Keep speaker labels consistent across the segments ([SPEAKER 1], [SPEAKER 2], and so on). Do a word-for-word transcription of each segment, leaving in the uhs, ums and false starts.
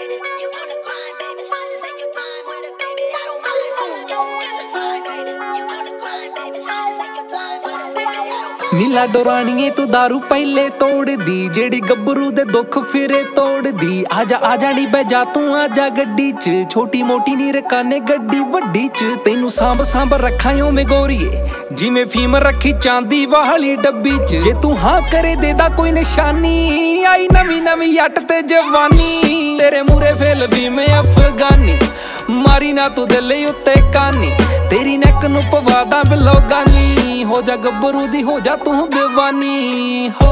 [SPEAKER 1] baby. You gonna grind, baby. Take your time with it, baby. I don't mind. It's, it's a fine, baby. You gonna grind, baby. Take your time with it, baby. I don't mind.
[SPEAKER 2] नीला डोराणीए तू दारू पहले तोड़ दी, जेड़ी गब्बरू दे दुख फिरे तोड़ दी। आजा आजा नी बजा तू आजा गड्डी च, छोटी मोटी नी रकाने गड्डी वड्डी च। तेनू सांभ सांभ रखायो में गोरीए, जिमें फीम रखी चांदी वाली डब्बी च। जे तू हाँ करे देदा कोई निशानी, आई नवी नवी अट ते जवानी। तेरे मूरे फेल भी में अफगानी, मारी ना तू दिल उत्ते कानी। तेरी नैक नू पवादा बिलो गानी, हो जा गब्बरू दी हो जा तू दीवानी हो।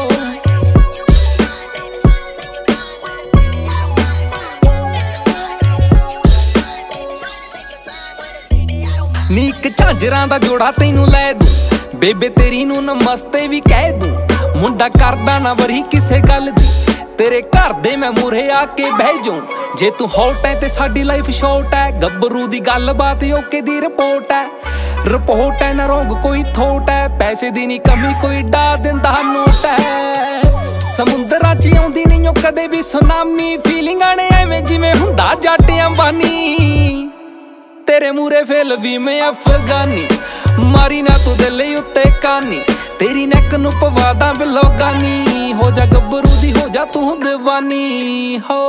[SPEAKER 2] नीक झांजरां दा जोड़ा तैनू लै दूं, बेबे तेरी नू नमस्ते भी कह दूं। मुंडा करदा ना वरी किसे गल दी, तेरे घर दे मैं मूरे आके बह जाऊं। जे तू हॉट है ते साडी लाइफ शॉर्ट है, गब्बरू दी गल बात ओके दी रिपोर्ट है। रिपोर्ट है ना रोंग कोई थोट है, पैसे दी नी कमी कोई डा दिंदा नोट है। समुंदरां च आउंदी नहीं ओ कदे भी सुनामी, फीलिंगां ने एवें जिवें हुंदा जट अंबानी। तेरे मूरे फेल भी मैं अफगानी, मारी ना तू दिल उत्ते कानी। तेरी नैक नू पवादा बिलो गानी, हो जा गब्बरू दी हो जा तू दीवानी हो।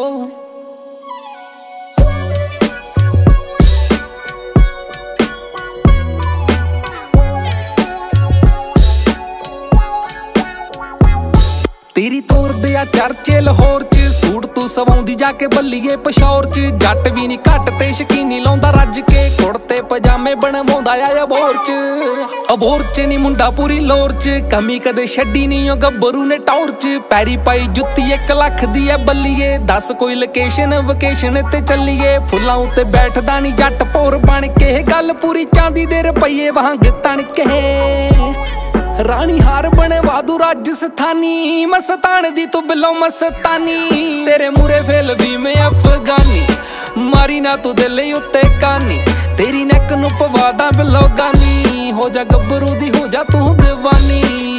[SPEAKER 2] तेरी तोर दिया चर्चे लाहौर च, सूट तू सवाउंदी जाके बल्लीए पशौर च। जट भी नी घट ते शकीनी लाउंदा रज के, कुड़ते पजामे बनवाउंदा आ अबोर च। अबोर च नी मुंडा पूरी लोर च, कमी कदे छड्डी नी ओ गब्बरू ने टौर च। पैरी पाई जुत्ती एक लख दी ऐ बल्लीए, दस कोई लोकेशन वकेशन ते चलीए। फुल्लां उत्ते बैठदा नी जट भोर बन के, गल पूरी चांदी दे रुपईए वांग तन के। रानी हार बने वादू राजस्थानी, मस्तान दी तू बिलो मस्तानी। तेरे मूरे फेल भी मैं अफगानी, मारी ना तू दिल उत्ते कानी। तेरी नैक नू पवादा बिलो गानी, हो जा गब्बरू दी हो जा तू दीवानी।